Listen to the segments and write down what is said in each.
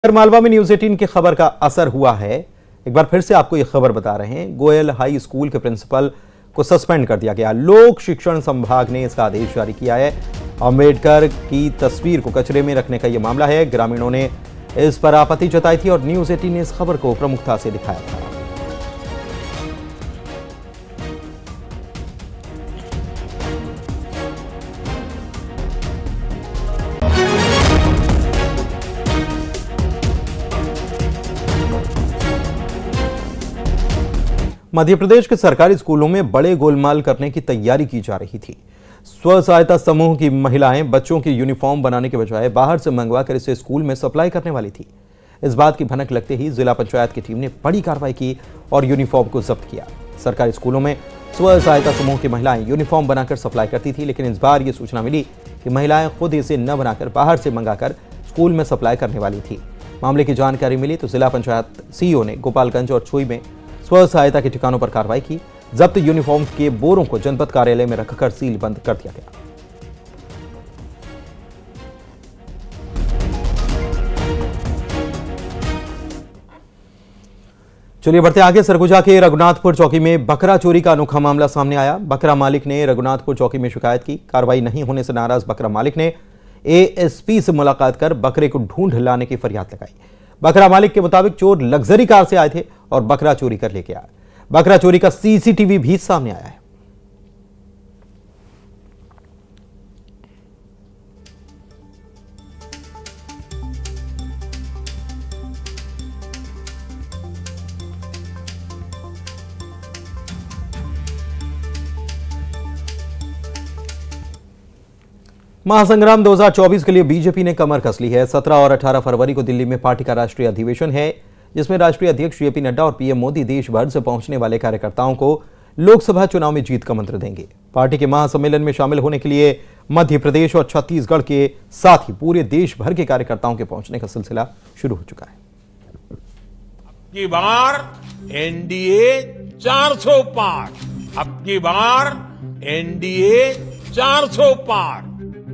मालवा में न्यूज 18 की खबर का असर हुआ है। एक बार फिर से आपको यह खबर बता रहे हैं। गोयल हाई स्कूल के प्रिंसिपल को सस्पेंड कर दिया गया। लोक शिक्षण संभाग ने इसका आदेश जारी किया है। अंबेडकर की तस्वीर को कचरे में रखने का यह मामला है। ग्रामीणों ने इस पर आपत्ति जताई थी और न्यूज 18 ने इस खबर को प्रमुखता से दिखाया था। मध्य प्रदेश के सरकारी स्कूलों में बड़े गोलमाल करने की तैयारी की जा रही थी। स्व सहायता समूह की महिलाएं बच्चों की यूनिफॉर्म बनाने के बजाय बाहर से मंगवाकर इसे स्कूल में सप्लाई करने वाली थी। इस बात की भनक लगते ही जिला पंचायत की टीम ने बड़ी कार्रवाई की और यूनिफॉर्म को जब्त किया। सरकारी स्कूलों में स्व सहायता समूह की महिलाएं यूनिफॉर्म बनाकर सप्लाई करती थी, लेकिन इस बार यह सूचना मिली कि महिलाएं खुद इसे न बनाकर बाहर से मंगाकर स्कूल में सप्लाई करने वाली थी। मामले की जानकारी मिली तो जिला पंचायत सीईओ ने गोपालगंज और छुई में स्व सहायता के ठिकानों पर कार्रवाई की। जब्त यूनिफॉर्म के बोरों को जनपद कार्यालय में रखकर सील बंद कर दिया गया। चलिए बढ़ते आगे। सरगुजा के रघुनाथपुर चौकी में बकरा चोरी का अनोखा मामला सामने आया। बकरा मालिक ने रघुनाथपुर चौकी में शिकायत की। कार्रवाई नहीं होने से नाराज बकरा मालिक ने एएसपी से मुलाकात कर बकरे को ढूंढ लाने की फरियाद लगाई। बकरा मालिक के मुताबिक चोर लग्जरी कार से आए थे और बकरा चोरी कर ले गया। बकरा चोरी का सीसीटीवी भी सामने आया है। महासंग्राम 2024 के लिए बीजेपी ने कमर कस ली है। 17 और 18 फरवरी को दिल्ली में पार्टी का राष्ट्रीय अधिवेशन है, जिसमें राष्ट्रीय अध्यक्ष जेपी नड्डा और पीएम मोदी देश भर से पहुंचने वाले कार्यकर्ताओं को लोकसभा चुनाव में जीत का मंत्र देंगे। पार्टी के महासम्मेलन में शामिल होने के लिए मध्य प्रदेश और छत्तीसगढ़ के साथ ही पूरे देश भर के कार्यकर्ताओं के पहुंचने का सिलसिला शुरू हो चुका है। अब की बार एनडीए 400 पार। अब की बार एनडीए 400 पार।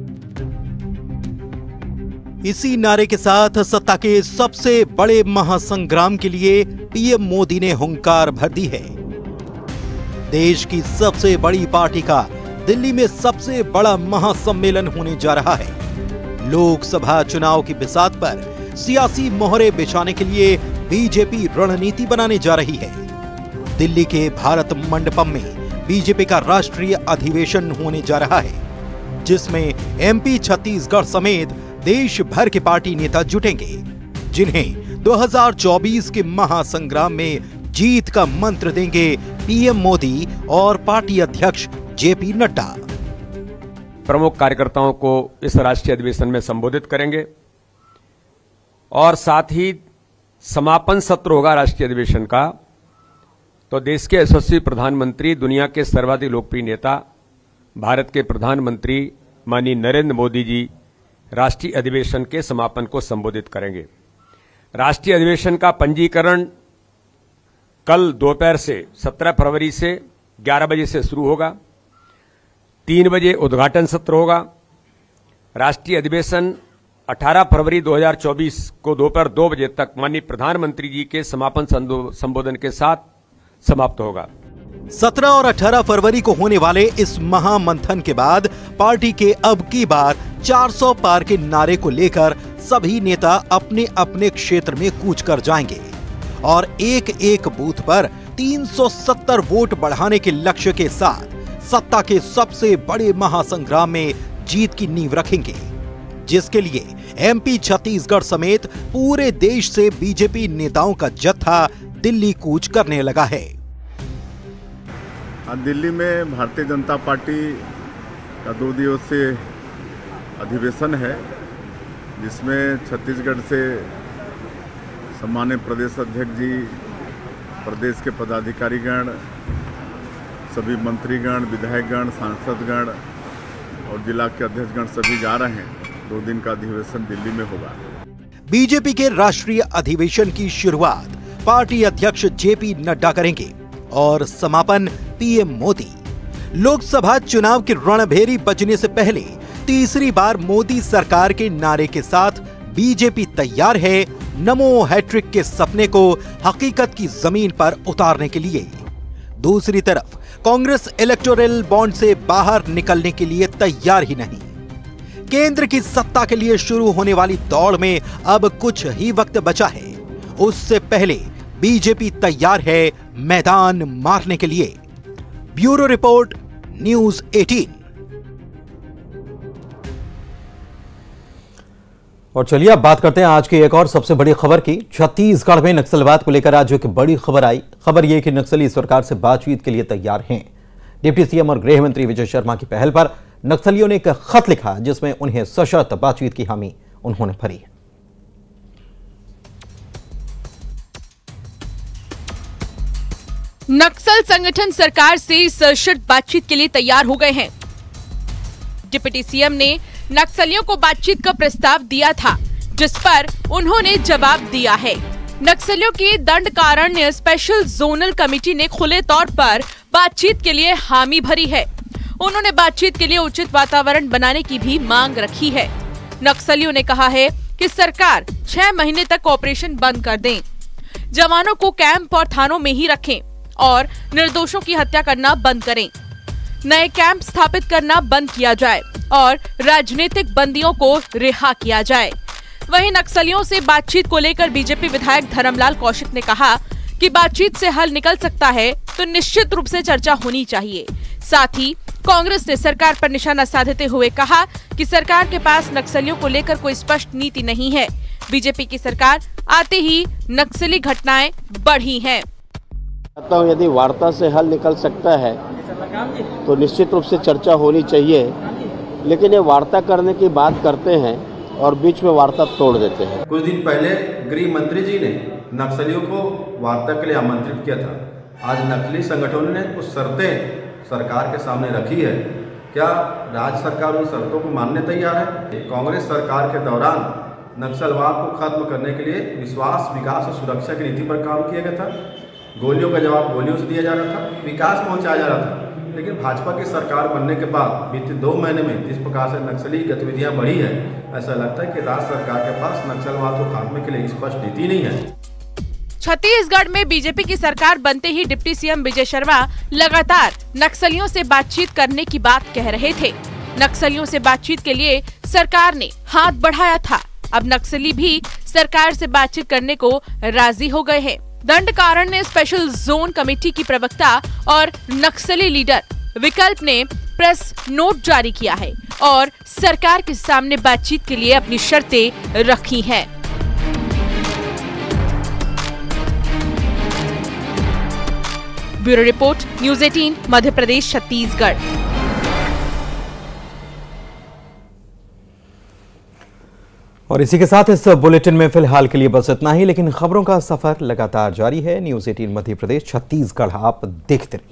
इसी नारे के साथ सत्ता के सबसे बड़े महासंग्राम के लिए पीएम मोदी ने हुंकार भर दी है। देश की सबसे बड़ी पार्टी का दिल्ली में सबसे बड़ा महासम्मेलन होने जा रहा है। लोकसभा चुनाव की बिसात पर सियासी मोहरे बिछाने के लिए बीजेपी रणनीति बनाने जा रही है। दिल्ली के भारत मंडपम में बीजेपी का राष्ट्रीय अधिवेशन होने जा रहा है, जिसमें एमपी, छत्तीसगढ़ समेत देश भर के पार्टी नेता जुटेंगे, जिन्हें 2024 के महासंग्राम में जीत का मंत्र देंगे पीएम मोदी और पार्टी अध्यक्ष जेपी नड्डा। प्रमुख कार्यकर्ताओं को इस राष्ट्रीय अधिवेशन में संबोधित करेंगे और साथ ही समापन सत्र होगा राष्ट्रीय अधिवेशन का। तो देश के यशस्वी प्रधानमंत्री, दुनिया के सर्वाधिक लोकप्रिय नेता, भारत के प्रधानमंत्री माननीय नरेंद्र मोदी जी राष्ट्रीय अधिवेशन के समापन को संबोधित करेंगे। राष्ट्रीय अधिवेशन का पंजीकरण कल दोपहर से 17 फरवरी से 11 बजे से शुरू होगा। 3 बजे उद्घाटन सत्र होगा। राष्ट्रीय अधिवेशन 18 फरवरी 2024 को दोपहर 2 बजे तक माननीय प्रधानमंत्री जी के समापन संबोधन के साथ समाप्त होगा। 17 और 18 फरवरी को होने वाले इस महामंथन के बाद पार्टी के अब की बार 400 पार के नारे को लेकर सभी नेता अपने अपने क्षेत्र में कूच कर जाएंगे और एक एक बूथ पर 370 वोट बढ़ाने के लक्ष्य के साथ सत्ता के सबसे बड़े महासंग्राम में जीत की नींव रखेंगे, जिसके लिए एमपी, छत्तीसगढ़ समेत पूरे देश से बीजेपी नेताओं का जत्था दिल्ली कूच करने लगा है। दिल्ली में भारतीय जनता पार्टी का 2 दिवसीय अधिवेशन है, जिसमें छत्तीसगढ़ से सम्मानित प्रदेश अध्यक्ष जी, प्रदेश के पदाधिकारीगण, सभी मंत्रीगण, विधायकगण, सांसदगण और जिला के अध्यक्षगण सभी जा रहे हैं। 2 दिन का अधिवेशन दिल्ली में होगा। बीजेपी के राष्ट्रीय अधिवेशन की शुरुआत पार्टी अध्यक्ष जेपी नड्डा करेंगे और समापन पीएम मोदी। लोकसभा चुनाव की रणभेरी बजने से पहले तीसरी बार मोदी सरकार के नारे के साथ बीजेपी तैयार है नमो हैट्रिक के सपने को हकीकत की जमीन पर उतारने के लिए। दूसरी तरफ कांग्रेस इलेक्टोरल बॉन्ड से बाहर निकलने के लिए तैयार ही नहीं। केंद्र की सत्ता के लिए शुरू होने वाली दौड़ में अब कुछ ही वक्त बचा है। उससे पहले बीजेपी तैयार है मैदान मारने के लिए। Bureau report, news 18। और चलिए अब बात करते हैं आज की एक और सबसे बड़ी खबर की। छत्तीसगढ़ में नक्सलवाद को लेकर आज एक बड़ी खबर आई। खबर यह कि नक्सली सरकार से बातचीत के लिए तैयार हैं। डिप्टी सीएम और गृह मंत्री विजय शर्मा की पहल पर नक्सलियों ने एक खत लिखा जिसमें उन्हें सशर्त बातचीत की हामी उन्होंने भरी। नक्सल संगठन सरकार से सशर्त बातचीत के लिए तैयार हो गए हैं। डिप्टी सीएम ने नक्सलियों को बातचीत का प्रस्ताव दिया था, जिस पर उन्होंने जवाब दिया है। नक्सलियों की दंडकारण्य स्पेशल जोनल कमेटी ने खुले तौर पर बातचीत के लिए हामी भरी है। उन्होंने बातचीत के लिए उचित वातावरण बनाने की भी मांग रखी है। नक्सलियों ने कहा है कि सरकार 6 महीने तक ऑपरेशन बंद कर दें, जवानों को कैंप और थानों में ही रखें और निर्दोषों की हत्या करना बंद करें। नए कैंप स्थापित करना बंद किया जाए और राजनीतिक बंदियों को रिहा किया जाए। वहीं नक्सलियों से बातचीत को लेकर बीजेपी विधायक धर्मलाल कौशिक ने कहा कि बातचीत से हल निकल सकता है तो निश्चित रूप से चर्चा होनी चाहिए। साथ ही कांग्रेस ने सरकार पर निशाना साधते हुए कहा कि सरकार के पास नक्सलियों को लेकर कोई स्पष्ट नीति नहीं है। बीजेपी की सरकार आते ही नक्सली घटनाएं बढ़ी हैं। यदि वार्ता से हल निकल सकता है तो निश्चित रूप से चर्चा होनी चाहिए, लेकिन ये वार्ता करने की बात करते हैं और बीच में वार्ता तोड़ देते हैं। कुछ दिन पहले गृह मंत्री जी ने नक्सलियों को वार्ता के लिए आमंत्रित किया था। आज नक्सली संगठनों ने कुछ शर्तें सरकार के सामने रखी है। क्या राज्य सरकार उन शर्तों को मानने तैयार है? कांग्रेस सरकार के दौरान नक्सलवाद को खत्म करने के लिए विश्वास, विकास और सुरक्षा की नीति पर काम किया गया था। गोलियों का जवाब गोलियों से दिया जा रहा था, विकास पहुंचाया जा रहा था। लेकिन भाजपा की सरकार बनने के बाद बीते 2 महीने में जिस प्रकार से नक्सली गतिविधियां बढ़ी है, ऐसा लगता है कि राज्य सरकार के पास नक्सलवाद को खात्मे के लिए स्पष्ट नीति नहीं है। छत्तीसगढ़ में बीजेपी की सरकार बनते ही डिप्टी सीएम विजय शर्मा लगातार नक्सलियों से बातचीत करने की बात कह रहे थे। नक्सलियों से बातचीत के लिए सरकार ने हाथ बढ़ाया था। अब नक्सली भी सरकार से बातचीत करने को राजी हो गए हैं। दंडकारण्य स्पेशल जोन कमेटी की प्रवक्ता और नक्सली लीडर विकल्प ने प्रेस नोट जारी किया है और सरकार के सामने बातचीत के लिए अपनी शर्तें रखी हैं। Bureau report, news 18, Madhya Pradesh, Chhattisgarh. और इसी के साथ इस बुलेटिन में फिलहाल के लिए बस इतना ही, लेकिन खबरों का सफर लगातार जारी है। न्यूज़ 18 मध्य प्रदेश, छत्तीसगढ़ आप देखते रहिए।